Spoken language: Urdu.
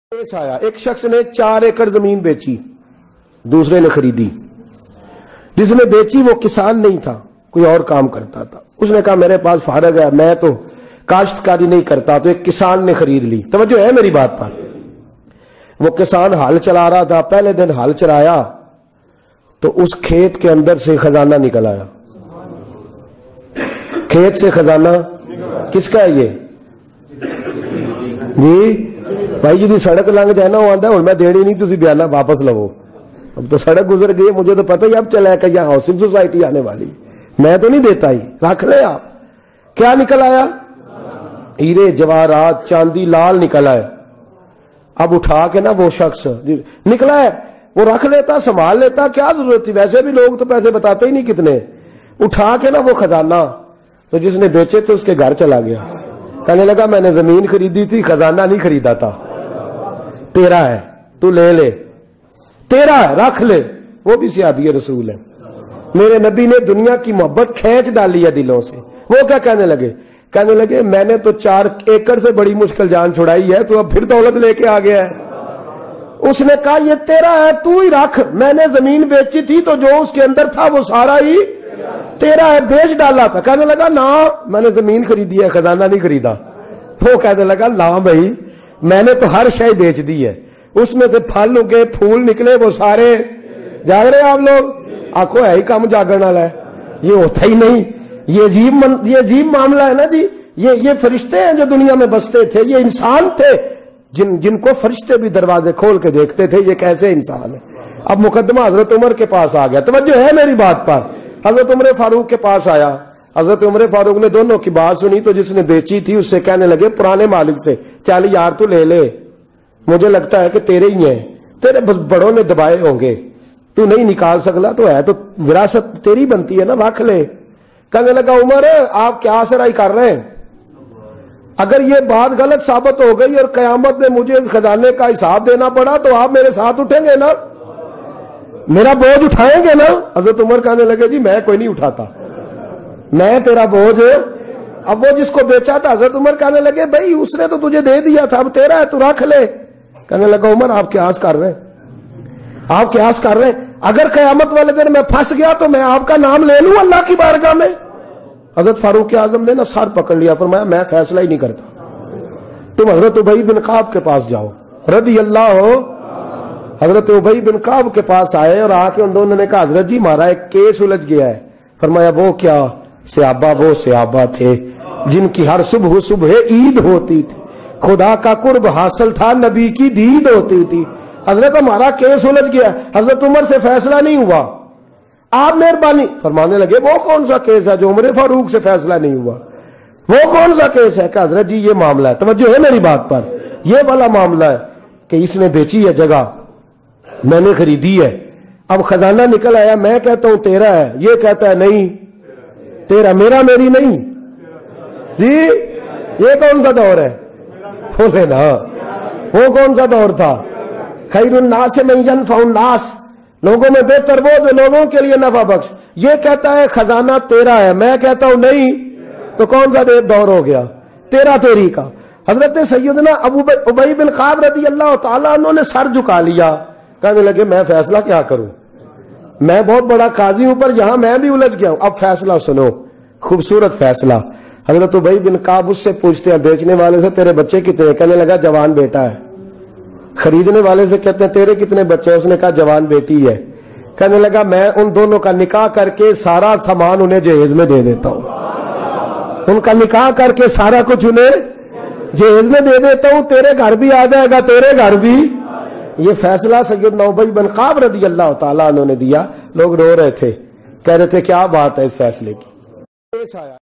پیش آیا ایک شخص نے 4 ایکڑ زمین بیچی، دوسرے نے خریدی۔ جس نے بیچی وہ کسان نہیں تھا، کوئی اور کام کرتا تھا۔ اس نے کہا میرے پاس فارغ ہے، میں تو کاشتکاری نہیں کرتا، تو ایک کسان نے خرید لی۔ توجہ ہے میری بات پر؟ وہ کسان ہل چلا رہا تھا، پہلے دن ہل چلایا تو اس کھیت کے اندر سے خزانہ نکل آیا۔ کھیت سے خزانہ کس کا ہے؟ یہ جی بھائی جی سڑک لنگ جائے نا، وہ آتا ہے میں دینی نہیں، تسی بیانہ واپس لو۔ اب تو سڑک گزر گئی، مجھے تو پتہ ہی اب چلا ہے کہ یہاں ہاؤسنگ سوسائٹی آنے والی، میں تو نہیں دیتا ہی، رکھ لے آپ۔ کیا نکل آیا؟ ہیرے جواہرات چاندی لال نکل آئے۔ اب اٹھا کے نا وہ شخص نکلا ہے وہ رکھ لیتا، سنبھال لیتا، کیا ضرورت تھی؟ ویسے بھی لوگ تو پیسے بتاتے ہی نہیں کتنے۔ اٹھا کے نا وہ خزانہ تو جس نے بیچے تھے اس کے گھر چلا گیا، کہنے لگا میں نے زمین خریدی تھی، خزانہ نہیں خریدا تھا، تیرا ہے، تو لے لے، تیرا ہے، رکھ لے۔ وہ بھی صحابی رسول ہے، میرے نبی نے دنیا کی محبت کھینچ ڈالی ہے دلوں سے۔ وہ کیا کہنے لگے؟ کہنے لگے میں نے تو 4 ایکڑ سے بڑی مشکل جان چھڑائی ہے، تو اب پھر دولت لے کے آ گیا ہے۔ اس نے کہا یہ تیرا ہے، تو ہی رکھ، میں نے زمین بیچی تھی تو جو اس کے اندر تھا وہ سارا ہی تیرا ہے، بیچ ڈالا تھا۔ کہنے لگا نا میں نے زمین خریدی ہے، خزانہ نہیں خریدا۔ وہ کہنے لگا نا بھائی میں نے تو ہر شے بیچ دی ہے، اس میں سے پھل اگے پھول نکلے وہ سارے۔ جاگ رہے آپ لوگ؟ آنکھوں ہے ہی کم جاگن والا ہے، یہ ہوتا ہی نہیں۔ یہ عجیب معاملہ ہے نا جی۔ یہ فرشتے ہیں جو دنیا میں بستے تھے، یہ انسان تھے جن کو فرشتے بھی دروازے کھول کے دیکھتے تھے یہ کیسے انسان ہے۔ اب مقدمہ حضرت عمر کے پاس آ گیا، توجہ ہے میری بات پر؟ حضرت عمر فاروق کے پاس آیا، حضرت عمر فاروق نے دونوں کی بات سنی تو جس نے بیچی تھی اس سے کہنے لگے پرانے مالک تھے، چل یار تو لے لے، مجھے لگتا ہے کہ تیرے ہی ہیں، تیرے بڑوں نے دبائے ہوں گے، تو نہیں نکال سکلا، تو ہے تو وراثت تیری بنتی ہے نا، رکھ لے۔ کہنے لگا عمر آپ کیا سرائی کر رہے ہیں؟ اگر یہ بات غلط ثابت ہو گئی اور قیامت میں مجھے اس خزانے کا حساب دینا پڑا تو آپ میرے ساتھ اٹھیں گے نا، میرا بوجھ اٹھائیں گے نا؟ حضرت عمر کہنے لگے جی میں کوئی نہیں اٹھاتا، میں تیرا بوجھ۔ اب وہ جس کو بیچا تھا حضرت عمر کہنے لگے بھائی اس نے تو تجھے دے دیا تھا، اب تیرا ہے تو رکھ لے۔ کہنے لگا عمر آپ قیاس کر رہے ہیں، آپ قیاس کر رہے ہیں، اگر قیامت والے دن میں پھنس گیا تو میں آپ کا نام لے لوں اللہ کی بارگاہ میں؟ حضرت فاروق اعظم نے نا سر پکڑ لیا، فرمایا میں فیصلہ ہی نہیں کرتا، تم حضرت ابی بن کعب کے پاس جاؤ رضی اللہ ہو۔ حضرت ابی بن کعب کے پاس آئے اور آ کے ان دونوں نے کہا حضرت جی ہمارا ایک کیس الجھ گیا ہے۔ فرمایا وہ کیا؟ وہ صحابہ تھے جن کی ہر صبح عید ہوتی تھی، خدا کا قرب حاصل تھا، نبی کی دید ہوتی تھی۔ حضرت ہمارا کیس الجھ گیا، حضرت عمر سے فیصلہ نہیں ہوا، آپ مہربانی فرمانے لگے وہ کون سا کیس ہے جو عمر فاروق سے فیصلہ نہیں ہوا؟ وہ کون سا کیس ہے؟ کہ حضرت جی یہ معاملہ ہے، توجہ ہے میری بات پر، یہ والا معاملہ ہے کہ اس نے بیچی ہے جگہ، میں نے خریدی ہے، اب خزانہ نکل آیا، میں کہتا ہوں تیرا ہے، یہ کہتا ہے نہیں تیرا، میرا میری نہیں جی۔ یہ کون سا دور ہے؟ بولے نا وہ کون سا دور تھا؟ خیر الناس من ینفع الناس، لوگوں میں بہتر وہ جو لوگوں کے لیے نفع بخش۔ یہ کہتا ہے خزانہ تیرا ہے، میں کہتا ہوں نہیں، تو کون سا دور ہو گیا؟ تیرا تیری کا۔ حضرت سیدنا ابی بن کعب رضی اللہ تعالیٰ عنہ نے سر جھکا لیا، کہنے لگے میں فیصلہ کیا کروں، میں بہت بڑا قاضی ہوں پر یہاں میں بھی الجھ گیا ہوں، اب فیصلہ سنو، خوبصورت فیصلہ۔ حضرت ابی بن کعب اس سے پوچھتے ہیں بیچنے والے سے تیرے بچے کتنے؟ کہنے لگا جوان بیٹا ہے۔ خریدنے والے سے کہتے ہیں تیرے کتنے بچے؟ اس نے کہا جوان بیٹی ہے۔ کہنے لگا میں ان دونوں کا نکاح کر کے سارا سامان انہیں جہیز میں دے دیتا ہوں، ان کا نکاح کر کے سارا کچھ انہیں جہیز میں دے دیتا ہوں، تیرے گھر بھی آ جائے گا، تیرے گھر بھی۔ یہ فیصلہ سیدنا ابی بن کعب رضی اللہ تعالیٰ عنہ نے دیا، لوگ رو رہے تھے، کہہ رہے تھے کیا بات ہے اس فیصلے کی۔